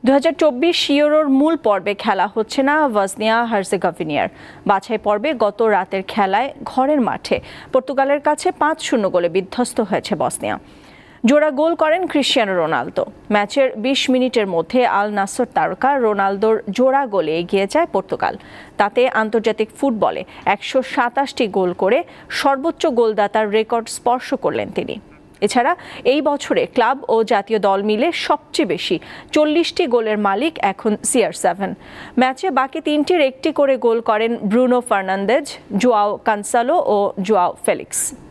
2024 ইউরোর মূল পর্বে খেলা হচ্ছে না বসনিয়া হার্জেগোভিনার। বাছাই পর্বে গত রাতের খেলায় ঘরের মাঠে পর্তুগালের কাছে 5-0 গোলে বিধ্বস্ত হয়েছে বসনিয়া। জোড়া গোল করেন ক্রিশ্চিয়ানো রোনালদো। ম্যাচের 20 মিনিটের মধ্যে আল নাসর তারকা রোনালদোর জোড়া গোলে এগিয়ে যায় পর্তুগাল। তাতে আন্তর্জাতিক ফুটবলে 127টি গোল করে সর্বোচ্চ গোলদাতার রেকর্ড স্পর্শ করলেন তিনি। এছাড়া এই বছরে ক্লাব ও জাতীয় দল মিলে সবচেয়ে বেশি 40টি গোলের মালিক এখন CR7। ম্যাচে বাকি তিনটির একটি করে গোল করেন ব্রুনো ফার্নান্দেজ, জোয়াও কানসালো ও জোয়াও ফেলিক্স।